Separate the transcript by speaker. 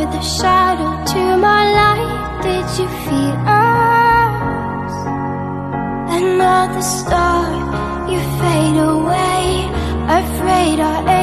Speaker 1: with a shadow to my light. Did you feel us? Another star, you fade away, afraid our